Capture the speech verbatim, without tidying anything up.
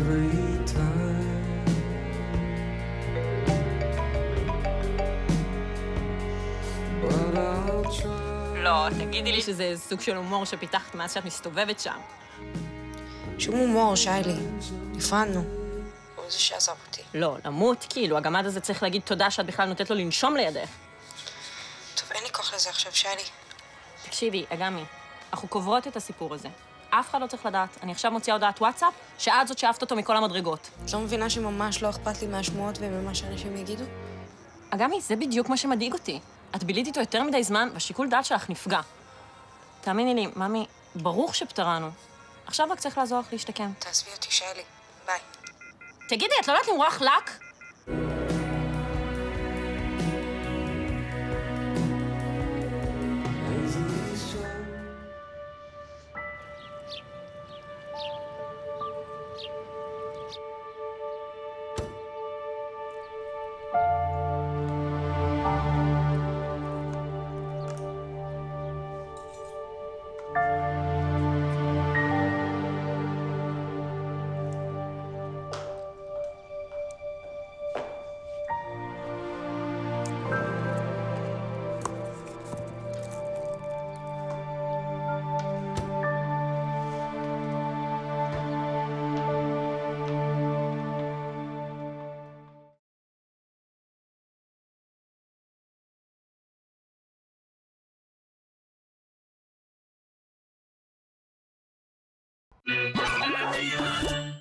every time. But I'll try. לא, תגידי לי שזה סוג של הומור שפיתחת מאז שאת מסתובבת שם. שום הומור, שיילי. נפרדנו. הוא זה שעזב אותי. לא, למות, כאילו, הגמד הזה צריך להגיד תודה שאת בכלל נותנת לו לנשום לידך. טוב, אין לי כוח לזה עכשיו, שיילי. תקשיבי, אגמי, אנחנו קוברות את הסיפור הזה. אף אחד לא צריך לדעת. אני עכשיו מוציאה הודעת וואטסאפ, שאת זאת שאהבת אותו מכל המדרגות. את לא מבינה שממש לא אכפת לי מהשמועות וממה שאנשים יגידו? אגמי, זה בדיוק מה שמדאיג אותי. את בילית איתו יותר מדי זמן, והשיקול דעת שלך נפגע. תאמיני לי, ממי, ברוך שפטרנו. עכשיו רק צריך לעזור לך להשתקם. תעזבי אותי, שיילי. ביי. תגידי, את לא יודעת למרוח לק? Yeah.